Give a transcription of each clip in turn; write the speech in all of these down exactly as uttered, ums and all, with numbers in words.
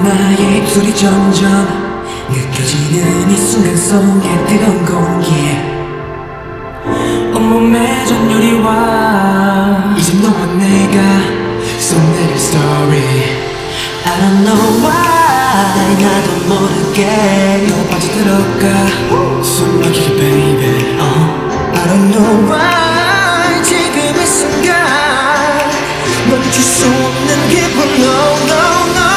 나의 입술이 점점 느껴지는 이 순간 속에 뜨거운 공기 온몸에 전율이와 이제 너와 내가 써내릴 story I don't know why 나도 모르게 너 빠져들어가 숨 막히게 baby uh. I don't know why 지금 이 순간 멈출 수 없는 기분 no no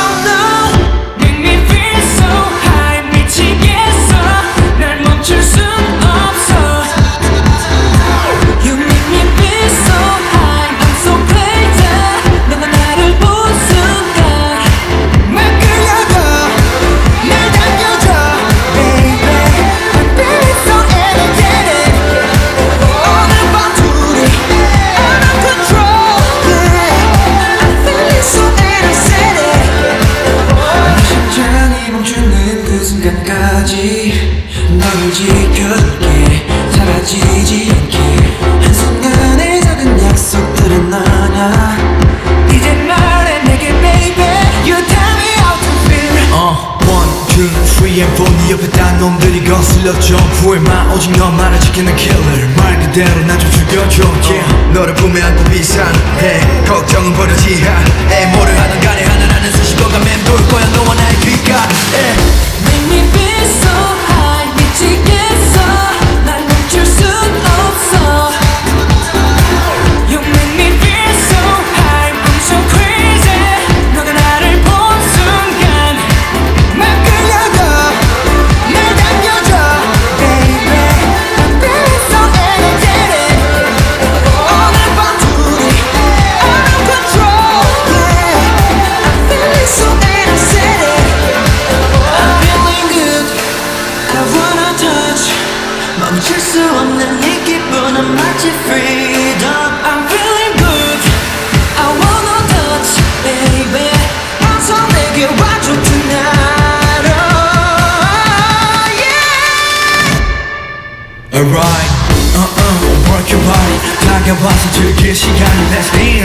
너를 지켜줄게 사라지지 않게 한순간의 작은 약속들은 너냐 이제 말해 내게 baby You tell me how to feel 어 one, two, three and four 네 옆에 딴 놈들이 거슬려 점프해 마 오직 너만을 지키는 killer 말 그대로 나 좀 죽여줘 yeah. 너를 품에 안고 비상해 걱정은 버려지 않아 뭐를 하든 간에 하늘하는 수식어가 맴돌 거야 너와 나의 귓가에 Make me feel so high 미치겠어 날 멈출 순 없어 You make me feel so high I'm so crazy 너가 나를 본 순간 막 끌려가 날 당겨줘 Baby I'm feeling so energetic 오늘 밤 둘이 out of control Yeah I'm feeling so energetic 멈출 수 없는 이 기분은 마치 freedom I'm feeling good I wanna touch baby 어서 내게 와줘 tonight oh yeah Alright uh uh work your body 다가와서 즐길 시간이 Let's dance